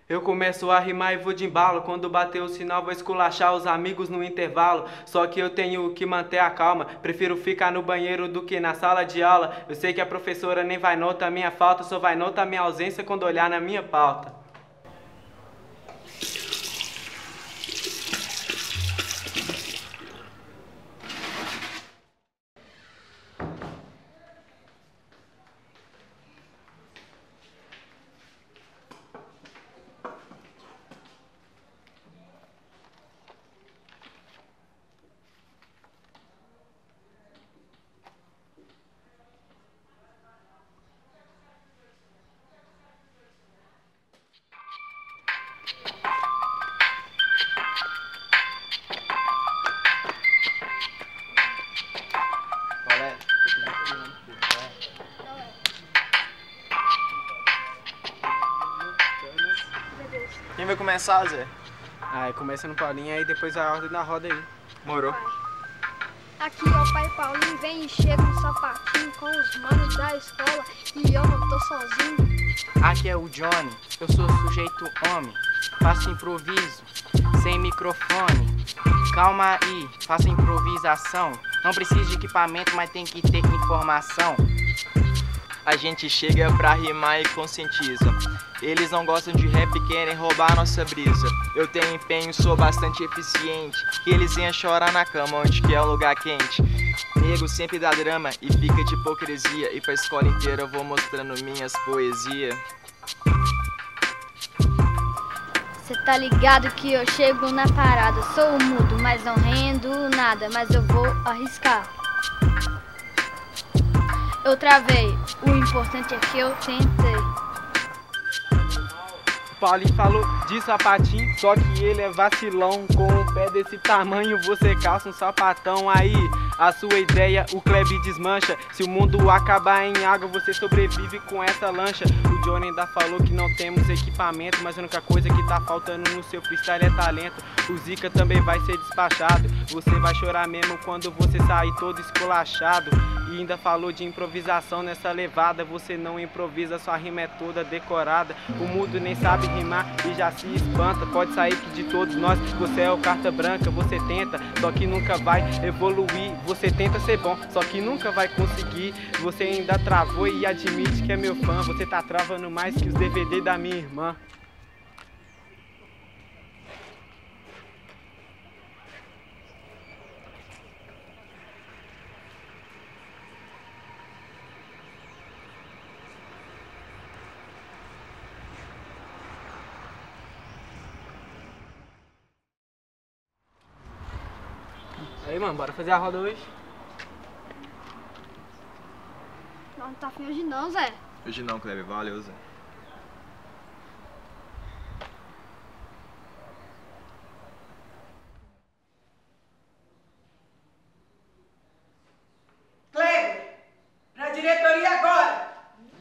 Eu começo a rimar e vou de embalo. Quando bater o sinal vou esculachar os amigos no intervalo. Só que eu tenho que manter a calma. Prefiro ficar no banheiro do que na sala de aula. Eu sei que a professora nem vai notar minha falta, só vai notar minha ausência quando olhar na minha pauta. Quem vai começar, Zé? Começa no Paulinho aí, depois a ordem da roda aí. Morou. Aqui é o pai Paulinho, vem e chega no sapatinho com os manos da escola e eu não tô sozinho. Aqui é o Johnny, eu sou sujeito homem, faço improviso, sem microfone. Calma aí, faço improvisação, não precisa de equipamento, mas tem que ter informação. A gente chega pra rimar e conscientiza. Eles não gostam de rap e querem roubar nossa brisa. Eu tenho empenho, sou bastante eficiente, que eles venham chorar na cama onde que é um lugar quente. Nego sempre dá drama e fica de hipocrisia, e pra escola inteira eu vou mostrando minhas poesias. Cê tá ligado que eu chego na parada, sou mudo, mas não rendo nada, mas eu vou arriscar. Eu travei, o importante é que eu tentei. O Paulinho falou de sapatinho, só que ele é vacilão. Com um pé desse tamanho você calça um sapatão. Aí a sua ideia o Klebe desmancha. Se o mundo acabar em água você sobrevive com essa lancha. O Johnny ainda falou que não temos equipamento, mas a única coisa que tá faltando no seu freestyle é talento. O Zika também vai ser despachado, você vai chorar mesmo quando você sair todo esculachado. E ainda falou de improvisação nessa levada. Você não improvisa, sua rima é toda decorada. O mundo nem sabe rimar e já se espanta. Pode sair que de todos nós você é o carta branca. Você tenta, só que nunca vai evoluir. Você tenta ser bom, só que nunca vai conseguir. Você ainda travou e admite que é meu fã. Você tá travando mais que os DVD da minha irmã. Aí, mano, bora fazer a roda hoje? Não tá afim hoje não, Zé. Hoje não, Kleber, valeu, Zé. Kleber, pra diretoria agora!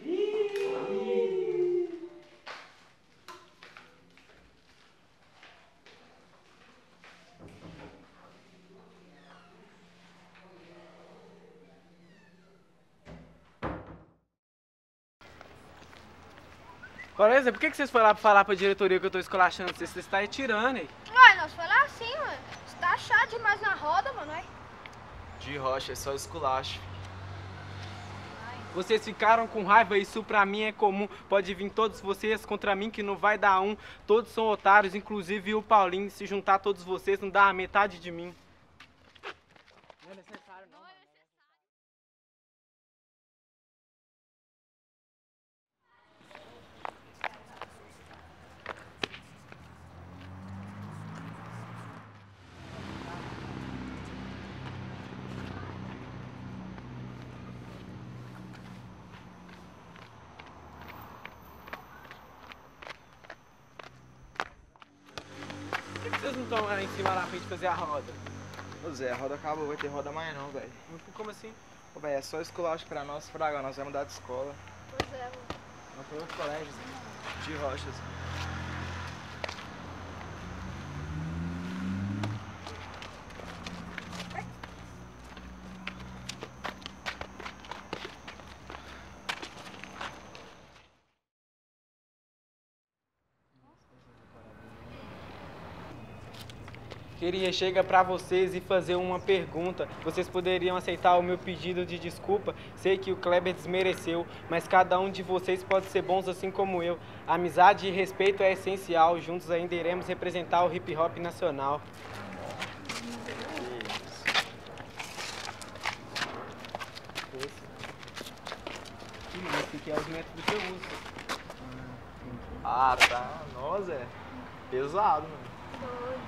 Beleza, por que vocês foram lá pra falar pra diretoria que eu tô esculachando vocês? Vocês estão aí tirando aí. Ué, nós foi lá assim, mano. Você tá chato demais na roda, mano, ué. De rocha, é só esculacho. Vocês ficaram com raiva, isso pra mim é comum. Pode vir todos vocês contra mim que não vai dar um. Todos são otários, inclusive o Paulinho. Se juntar todos vocês não dá a metade de mim. Não é necessário não. Por que vocês não estão lá em cima na frente fazer a roda? Ô Zé, a roda acabou, vai ter roda mais não, velho. Como assim? Ô, velho, é só esculacho pra nós, fraga, nós vamos mudar de escola. Pois é, mano. Vamos pra outro colégio, Zé. De rochas. Queria chegar pra vocês e fazer uma pergunta. Vocês poderiam aceitar o meu pedido de desculpa? Sei que o Kleber desmereceu, mas cada um de vocês pode ser bons assim como eu. Amizade e respeito é essencial. Juntos ainda iremos representar o hip hop nacional. Esse aqui é os métodos que eu uso. Ah, tá. Nossa, é pesado, mano.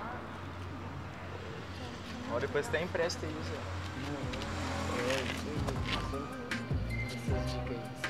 Ó, depois até empresta isso. Essas dicas aí.